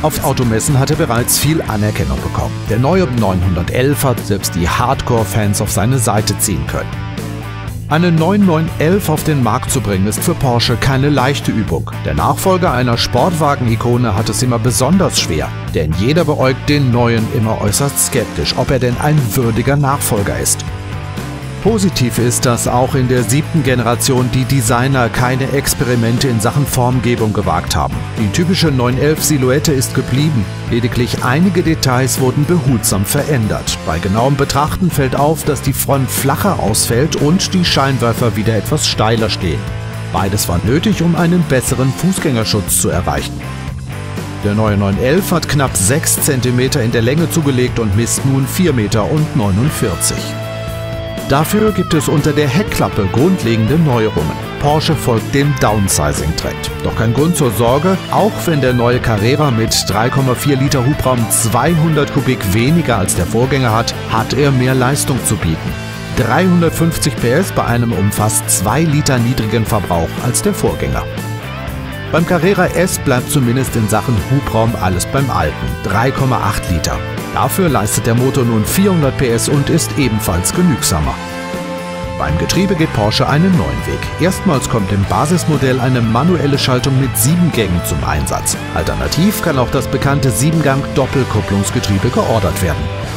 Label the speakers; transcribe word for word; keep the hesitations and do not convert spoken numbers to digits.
Speaker 1: Auf Automessen hat er bereits viel Anerkennung bekommen. Der neue neunhundertelf hat selbst die Hardcore-Fans auf seine Seite ziehen können. Einen neuen neun elf auf den Markt zu bringen, ist für Porsche keine leichte Übung. Der Nachfolger einer Sportwagen-Ikone hat es immer besonders schwer, denn jeder beäugt den neuen immer äußerst skeptisch, ob er denn ein würdiger Nachfolger ist. Positiv ist, dass auch in der siebten Generation die Designer keine Experimente in Sachen Formgebung gewagt haben. Die typische neun elf Silhouette ist geblieben, lediglich einige Details wurden behutsam verändert. Bei genauem Betrachten fällt auf, dass die Front flacher ausfällt und die Scheinwerfer wieder etwas steiler stehen. Beides war nötig, um einen besseren Fußgängerschutz zu erreichen. Der neue neun elf hat knapp sechs Zentimeter in der Länge zugelegt und misst nun vier Meter neunundvierzig. Dafür gibt es unter der Heckklappe grundlegende Neuerungen. Porsche folgt dem Downsizing-Trend. Doch kein Grund zur Sorge, auch wenn der neue Carrera mit drei Komma vier Liter Hubraum zweihundert Kubik weniger als der Vorgänger hat, hat er mehr Leistung zu bieten. dreihundertfünfzig P S bei einem um fast zwei Liter niedrigen Verbrauch als der Vorgänger. Beim Carrera S bleibt zumindest in Sachen Hubraum alles beim Alten, drei Komma acht Liter. Dafür leistet der Motor nun vierhundert P S und ist ebenfalls genügsamer. Beim Getriebe geht Porsche einen neuen Weg. Erstmals kommt im Basismodell eine manuelle Schaltung mit sieben Gängen zum Einsatz. Alternativ kann auch das bekannte sieben Gang Doppelkupplungsgetriebe geordert werden.